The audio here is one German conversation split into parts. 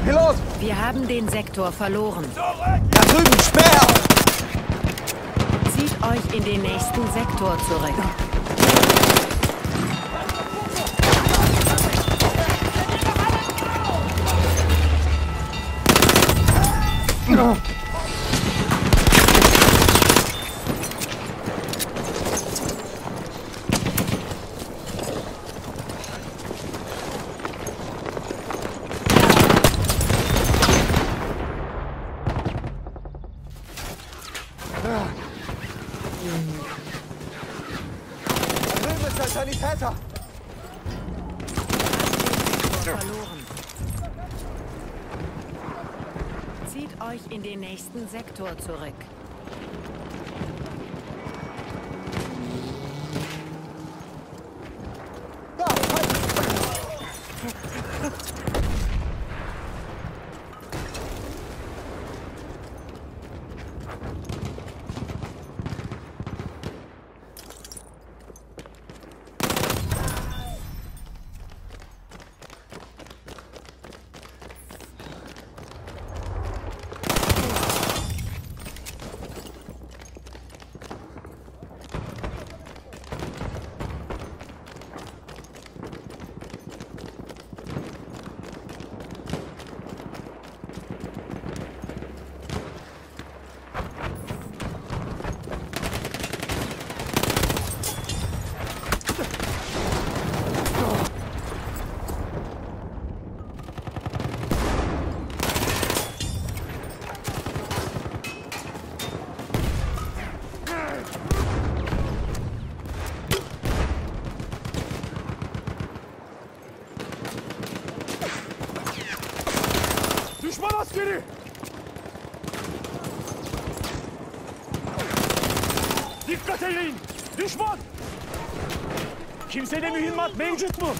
Pilot! Wir haben den Sektor verloren. Da drüben, Speer! Zieht euch in den nächsten Sektor zurück. Da drüben ist der Sanitäter! Verloren. Zieht euch in den nächsten Sektor zurück. Da, halt! Düşman askeri! Dikkat edin! Düşman! Kimsede mühimmat mevcut mu?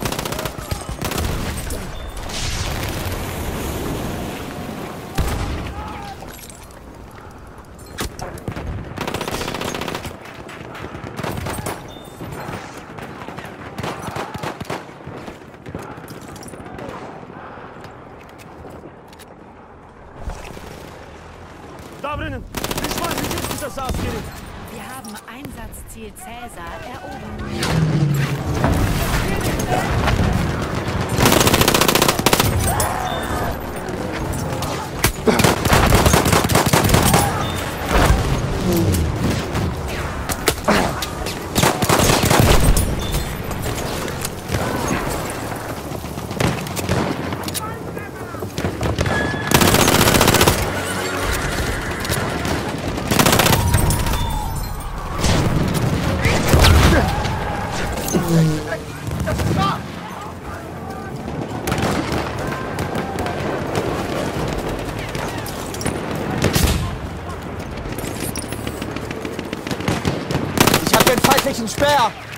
Davranın! Düşman hücum kısası askeri! Wir haben Einsatzziel Cäsar erobert. Ich hab den feindlichen Speer!